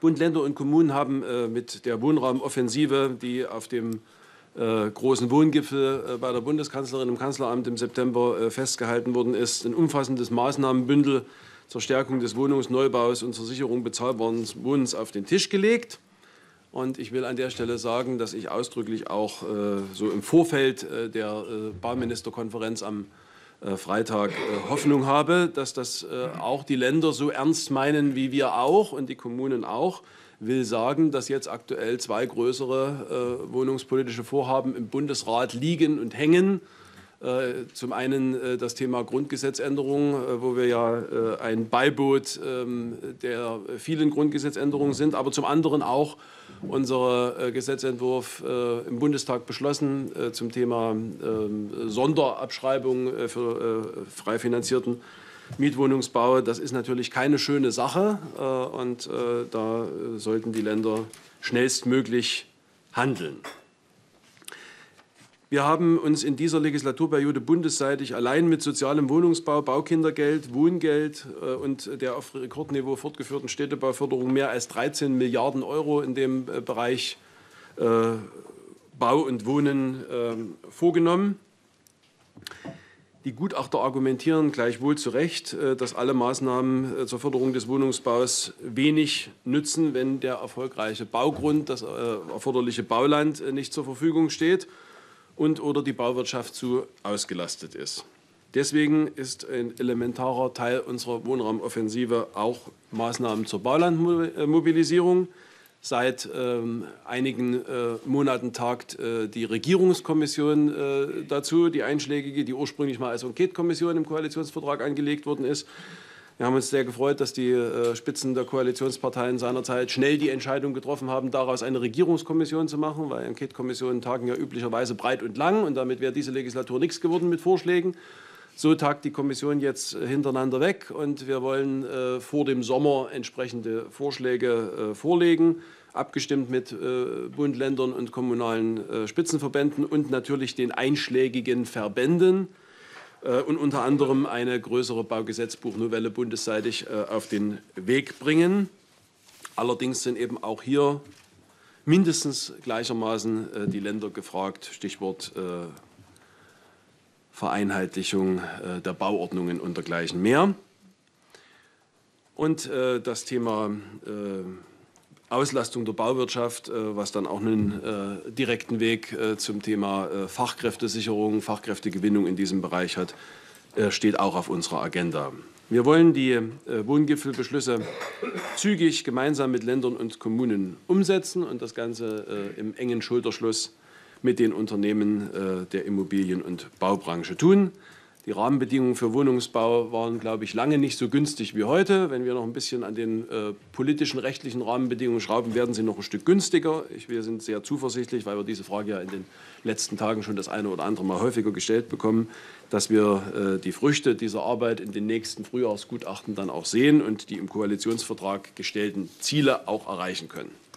Bund, Länder und Kommunen haben mit der Wohnraumoffensive, die auf dem großen Wohngipfel bei der Bundeskanzlerin im Kanzleramt im September festgehalten worden ist, ein umfassendes Maßnahmenbündel zur Stärkung des Wohnungsneubaus und zur Sicherung bezahlbaren Wohnens auf den Tisch gelegt. Und ich will an der Stelle sagen, dass ich ausdrücklich auch so im Vorfeld der Bauministerkonferenz am Freitag Hoffnung habe, dass das auch die Länder so ernst meinen wie wir auch und die Kommunen auch. Will sagen, dass jetzt aktuell zwei größere wohnungspolitische Vorhaben im Bundesrat liegen und hängen. Zum einen das Thema Grundgesetzänderung, wo wir ja ein Beiboot der vielen Grundgesetzänderungen sind, aber zum anderen auch unser Gesetzentwurf im Bundestag beschlossen zum Thema Sonderabschreibung für frei finanzierten Mietwohnungsbau. Das ist natürlich keine schöne Sache und da sollten die Länder schnellstmöglich handeln. Wir haben uns in dieser Legislaturperiode bundesseitig allein mit sozialem Wohnungsbau, Baukindergeld, Wohngeld und der auf Rekordniveau fortgeführten Städtebauförderung mehr als 13 Milliarden € in dem Bereich Bau und Wohnen vorgenommen. Die Gutachter argumentieren gleichwohl zu Recht, dass alle Maßnahmen zur Förderung des Wohnungsbaus wenig nützen, wenn der erfolgreiche Baugrund, das erforderliche Bauland nicht zur Verfügung steht und/oder die Bauwirtschaft zu ausgelastet ist. Deswegen ist ein elementarer Teil unserer Wohnraumoffensive auch Maßnahmen zur Baulandmobilisierung. Seit einigen Monaten tagt die Regierungskommission dazu, die einschlägige, die ursprünglich mal als Enquete-Kommission im Koalitionsvertrag angelegt worden ist. Wir haben uns sehr gefreut, dass die Spitzen der Koalitionsparteien seinerzeit schnell die Entscheidung getroffen haben, daraus eine Regierungskommission zu machen, weil Enquete-Kommissionen tagen ja üblicherweise breit und lang und damit wäre diese Legislatur nichts geworden mit Vorschlägen. So tagt die Kommission jetzt hintereinander weg und wir wollen vor dem Sommer entsprechende Vorschläge vorlegen, abgestimmt mit Bund, Ländern und kommunalen Spitzenverbänden und natürlich den einschlägigen Verbänden und unter anderem eine größere Baugesetzbuchnovelle bundesseitig auf den Weg bringen. Allerdings sind eben auch hier mindestens gleichermaßen die Länder gefragt, Stichwort Vereinheitlichung der Bauordnungen und dergleichen mehr. Und das Thema Auslastung der Bauwirtschaft, was dann auch einen direkten Weg zum Thema Fachkräftesicherung, Fachkräftegewinnung in diesem Bereich hat, steht auch auf unserer Agenda. Wir wollen die Wohngipfelbeschlüsse zügig gemeinsam mit Ländern und Kommunen umsetzen und das Ganze im engen Schulterschluss mit den Unternehmen der Immobilien- und Baubranche tun. Die Rahmenbedingungen für Wohnungsbau waren, glaube ich, lange nicht so günstig wie heute. Wenn wir noch ein bisschen an den politischen, rechtlichen Rahmenbedingungen schrauben, werden sie noch ein Stück günstiger. Wir sind sehr zuversichtlich, weil wir diese Frage ja in den letzten Tagen schon das eine oder andere Mal häufiger gestellt bekommen, dass wir die Früchte dieser Arbeit in den nächsten Frühjahrsgutachten dann auch sehen und die im Koalitionsvertrag gestellten Ziele auch erreichen können.